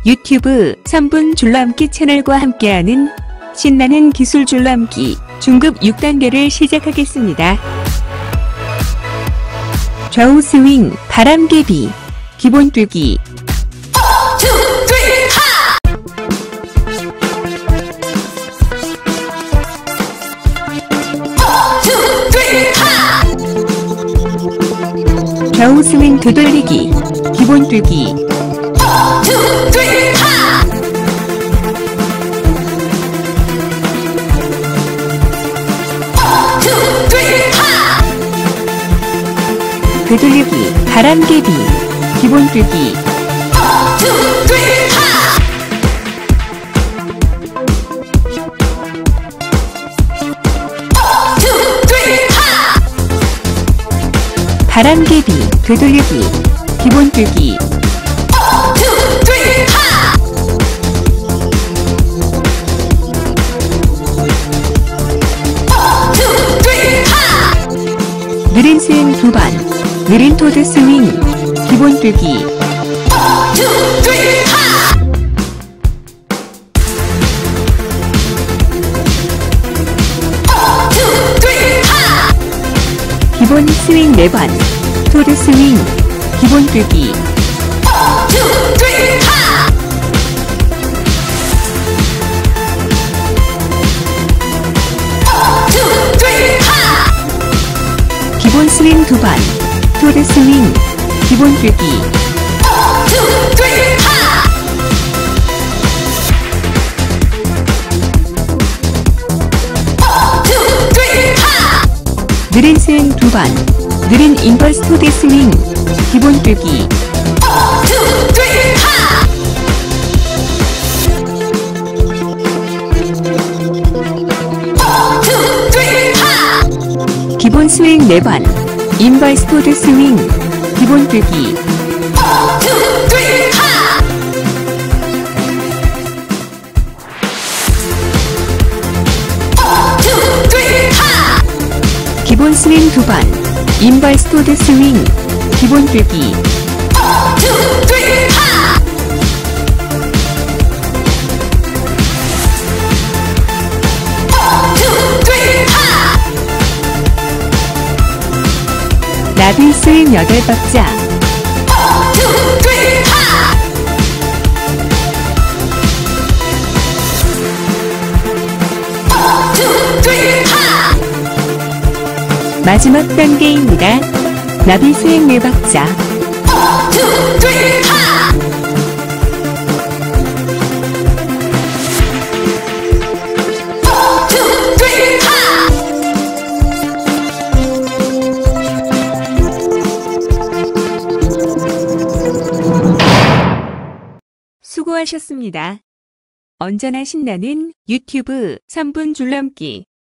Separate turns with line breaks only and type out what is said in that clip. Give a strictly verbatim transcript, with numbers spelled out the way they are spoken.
유튜브 삼 분 줄넘기 채널과 함께하는 신나는 기술 줄넘기 중급 육 단계를 시작하겠습니다. 좌우 스윙, 바람개비, 기본 뛰기. 좌우 스윙 되돌리기, 기본 뛰기. 되돌리기, 바람개비, 기본 뛰기. 바람개비, 되돌리기, 기본 뛰기. 느린 스윙 두 번, 느린 토드 스윙, 기본 뛰기. 기본 스윙 네 번, 토드 스윙, 기본 뛰기. 기본 스윙 두 번, 토드 스윙, 기본 뛰기. 느린 스윙 두 번, 느린 인버스 토드 스윙, 기본 뛰기. 기본 스윙 네 번, 인버스 토드 스윙, 기본 뛰기. 기본 스윙 두 번, 인버스 토드 스윙, 기본 뛰기. 나비 스윙 여덟 박자. 마지막 단계입니다. 나비 스윙 네 박자. 수고하셨습니다. 언제나 신나는 유튜브 삼 분 줄넘기